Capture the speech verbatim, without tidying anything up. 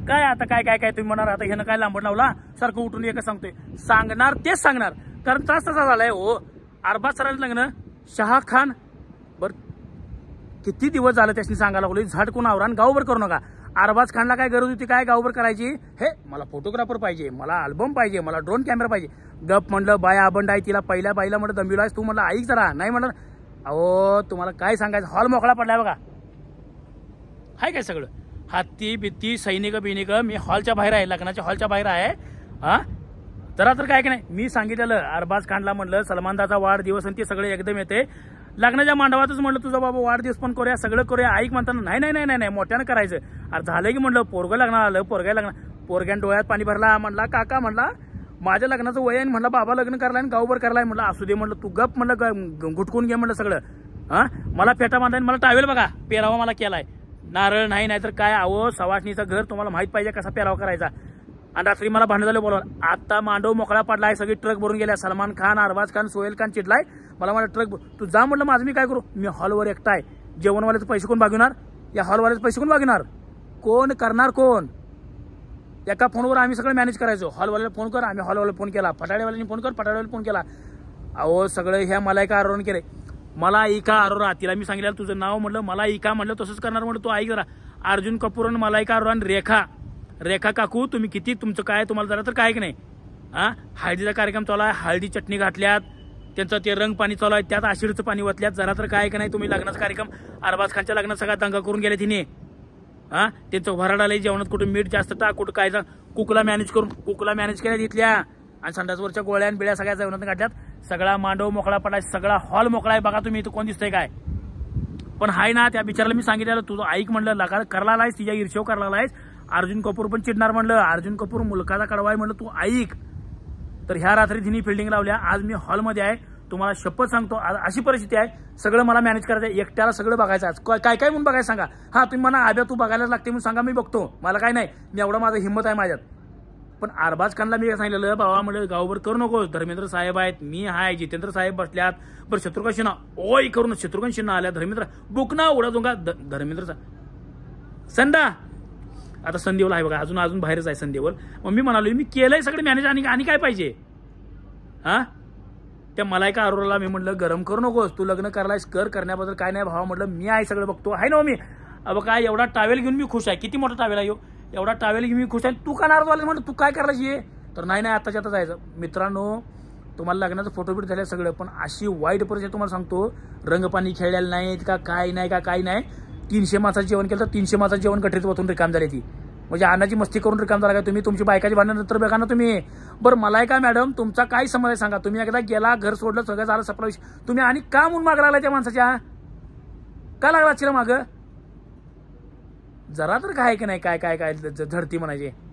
काय आता काय काय काय तुम्ही म्हणणार आता ह्यानं काय लांबड लावला सारखं उठून एकच सांगतोय सांगणार तेच सांगणार कारण त्रास तसा झालाय हो अरबाज सरांचं लग्न शहा खान बर किती दिवस झालं त्याशी सांगायला लागलो झटकून आवरान गावभर करू नका अरबाज खानला काय गरज होती काय गावभर करायची हे मला फोटोग्राफर पाहिजे मला अल्बम पाहिजे मला ड्रोन कॅमेरा पाहिजे गप म्हणलं बाया अबंड आहे तिला पहिल्या बाईला म्हणलं दंबिलास तू म्हणलं ऐक जरा नाही म्हणलं अहो तुम्हाला काय सांगायचं हॉल मोकळा पडलाय बघा हाय काय सगळं हत्ती बित्ती सैनिक बिनिक मी हॉलच्या बाहेर आहे लग्नाच्या हॉलच्या बाहेर आहे हा जरा तर काय की नाही मी सांगितलेलं अरबाज खानला म्हणलं सलमानदाचा वाढदिवस आणि ते सगळे एकदम येते लग्नाच्या मांडवातच म्हणलं तुझा बाबा वाढदिवस पण करूया सगळं करूया ऐक म्हणताना नाही नाही नाही नाही मोठ्यानं करायचं अरे झालं की म्हणलं पोरगं लग्नाला आलं पोरग्या लग्न पोरग्यान डोळ्यात पाणी भरला म्हणला काका म्हणला माझ्या लग्नाचं वय आहे म्हणलं बाबा लग्न करायला आणि गावभर करायला म्हणलं असू दे म्हणलं तू गप म्हणलं घुटकून घे म्हणलं सगळं हा मला पेटा बांधाय मला टावेल बघा पेरावा मला केलाय नारळ नाही नाहीतर काय अहो सवासणीचं घर तुम्हाला माहित पाहिजे कसा पेरावा करायचा आणि रात्री मला भांडण झालं बोलवा आता मांडव मोकळा पडलाय सगळी ट्रक भरून गेल्या सलमान खान अरबाज खान सोहेल खान चिडलाय मला मला ट्रक तू जा म्हटलं माझं मी काय करू मी हॉलवर एकटा आहे जेवणवाल्याचे पैसे कोण बागविणार या हॉलवाल्याचे पैसे कोण बागविणार कोण करणार कोण एका फोनवर आम्ही सगळं मॅनेज करायचो हॉलवाल्याला फोन कर आम्ही हॉलवाल्याला फोन केला फटाड्यावाल्याने फोन कर फटाड्यावाल्याला फोन केला अहो सगळं ह्या मला एका आरोहण केलंय मला इका अरोरा तिला मी सांगितलं तुझं नाव म्हटलं मला इका म्हटलं तसंच करणार म्हटलं तू ऐक जरा अर्जुन कपूर आणि मलायका अरोरा आणि रेखा रेखा काकू तुम्ही किती तुमचं काय तुम्हाला जरा तर काय की नाही हा हळदीचा कार्यक्रम चालू आहे हळदी चटणी घातल्यात त्यांचं ते रंग पाणी चालू आहे त्यात आशिरचं पाणी वतल्यात जरा तर काय की नाही तुम्ही लग्नाचा कार्यक्रम अरबाज खानच्या लग्नात सगळा दंगा करून गेले तिने हा त्यांचं भराडाला जेवणात कुठं मीठ जास्त टाक कुठं काय कुकला मॅनेज करून कुकला मॅनेज केल्या तिथल्या आणि संडासवरच्या गोळ्या आणि बिळ्या सगळ्या जेवणात काढल्यात सगळा मांडव मोकळा पडाय सगळा हॉल मोकळा आहे बघा तुम्ही इथं कोण दिसतंय काय पण हाय ना त्या बिचाराला मी सांगितलं तुझं ऐक म्हणलं लगा करला आहेस तिच्या ईर्ष्यव करला आहेस अर्जुन कपूर पण चिडणार म्हणलं अर्जुन कपूर मुलकाचा कडवाय म्हणलं तू ऐक तर ह्या रात्री तिने फिल्डिंग लावल्या आज मी हॉलमध्ये आहे तुम्हाला शपथ सांगतो अशी परिस्थिती आहे सगळं मला मॅनेज करायचं एकट्याला सगळं बघायचं आज काय काय म्हणून बघायचं सांगा हा तुम्ही म्हणा आब्या तू बघायलाच लागते म्हणून सांगा मी बघतो मला काय नाही मी एवढा माझा हिंमत आहे माझ्यात पण अरबाज खानला मी सांगितलं बाबा म्हणलं गावभर करू नको धर्मेंद्र साहेब आहेत मी हाय जितेंद्र साहेब बसल्यात बरं शत्रुघ्न सिन्हा ओय करून शत्रुघ्न सिन्हा आल्या धर्मेंद्र बुक ना उडा दोंगा धर्मेंद्र संदा आता संदेवला आहे बघा अजून अजून बाहेरच आहे संदेवर मग मी म्हणालो मी केलंय सगळं मॅनेज आणि आणि काय पाहिजे हा त्या मलायका अरोराला मी म्हटलं गरम करू नकोस तू लग्न करायलास कर करण्याबद्दल काय नाही भावा म्हटलं मी आहे सगळं बघतो आहे ना मी अब काय एवढा टावेल घेऊन मी खुश आहे किती मोठा टावेल आहे एवढा टावेल घेऊन मी खुश आहे तू का नाराज व्हायला म्हणलं तू काय करायची तर नाही नाही आताच्या आता जायचं मित्रांनो तुम्हाला लग्नाचं फोटो बिट झालं सगळं पण अशी वाईट परिस्थिती तुम्हाला सांगतो रंगपाणी खेळलेलं नाहीत का काय नाही का काही नाही तीनशे मासाचं जेवण केलं तर तीनशे मासाचं जेवण गठरीत वतून रिकाम झाली ती म्हणजे अन्नाची मस्ती करून रिकाम झाला का तुम्ही तुमची बायकाची भांडण नंतर बघा ना तुम्ही बरं मला का मॅडम तुमचा काय समज आहे सांगा तुम्ही एकदा गेला घर सोडलं सगळं झालं सपला विषय तुम्ही आणि का म्हणून माग लागला त्या माणसाच्या का लागला चिरा माग जरा तर काय की नाही काय काय काय झडती म्हणायचे